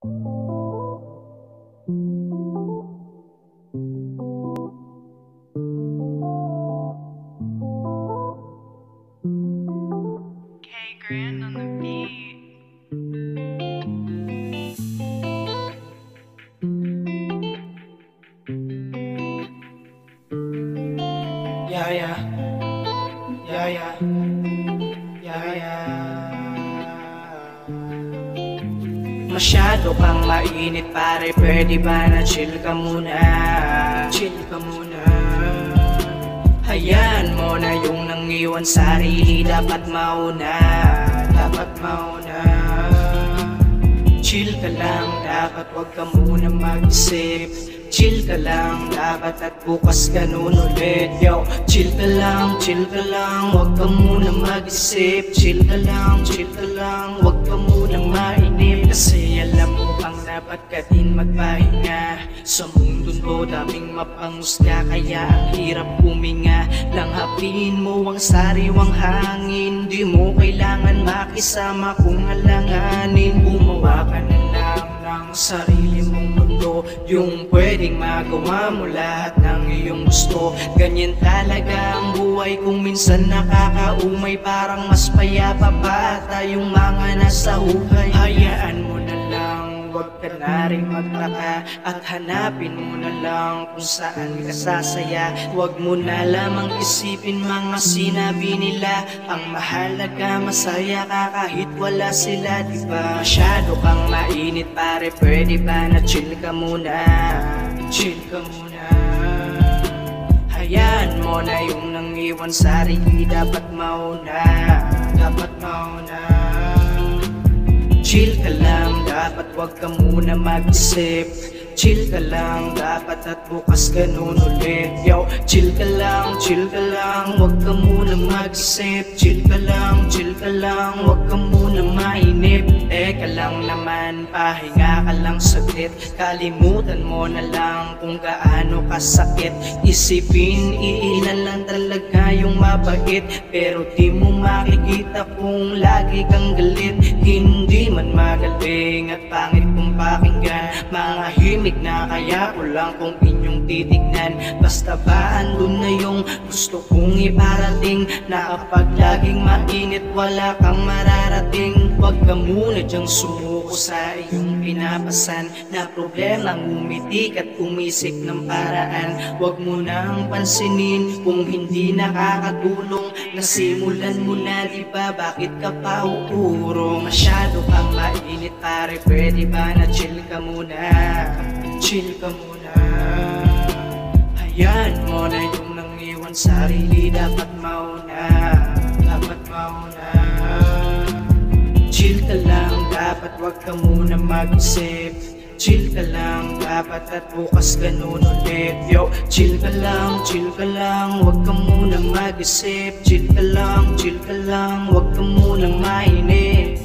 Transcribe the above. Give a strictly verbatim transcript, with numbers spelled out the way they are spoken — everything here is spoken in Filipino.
Grand on the beat. Yeah, yeah. Yeah, yeah. Yeah, yeah. Masyado kang mainit pare, pwede ba na chill ka muna? Chill ka muna. Hayaan mo na yung nangiwan sarili, dapat mauna, dapat mauna. Chill ka lang, dapat wag ka muna mag-isip. Chill ka lang, dapat at bukas ganun ulit. Yo, chill ka lang, chill ka lang, wag ka muna mag-isip. Chill ka lang, chill ka lang, wag ka muna mainip. Kasi alam mo bang dapat ka din magpahinga. Sa mundon ko daming mapangusga, kaya ang hirap huminga. Langhapin mo ang sariwang hangin, di mo kailangan makisama kung alanganin. Gumawa ka na lang ng sarili mong mundo, yung pwedeng magawa mo lahat ng iyong gusto. Ganyan talaga ang buhay kung minsan nakakaumay, parang mas payapa pa tayong mga nasa hukay. Hayaan mo na lang, wag ka na rin magtaka, at hanapin mo na lang kung saan ka sasaya. Wag mo na lamang isipin mga sinabi nila, ang mahalaga masaya ka kahit wala sila, diba? Masyado kang mainit pare, pwede ba na chill ka muna? Chill ka muna. Hayaan mo na yung nangiwan sarili, dapat mauna, dapat mauna. Chill ka lang, dapat wag ka muna mag-isip. Chill ka lang, dapat at bukas ganun ulit. Yo, chill ka lang, chill ka lang, wag ka muna mag-isip. Chill ka lang, chill ka lang, wag ka muna mainip. Teka lang naman, pahinga ka lang saglit. Kalimutan mo na lang kung gaano kasakit. Isipin, iilan lang talaga yung mabait, pero di mo makikita kung lagi kang galit. Hindi man magaling at pangit kung pakinggan, mga himig na kaya ko lang kung inyong titignan. Basta ba andun na yung gusto kong iparating, na kapag laging mainit wala kang mararating. Huwag ka muna dyang sumuko sa iyong pinapasan, na problemang umitik at umisip ng paraan. Huwag mo nang pansinin kung hindi nakakatulong. Nasimulan mo na diba, bakit ka pa uurong? Masyado kang mainit pare, pwede ba na chill ka muna? Chill ka muna. Hayaan mo na yung nangiwan sarili, dapat mauna, dapat mauna. Chill ka lang, dapat wag ka muna mag-isip. Chill ka lang, dapat at bukas ganun ulit. Yo, chill ka lang, chill ka lang, wag ka muna mag-isip. Chill ka lang, chill ka lang, wag ka muna mainip.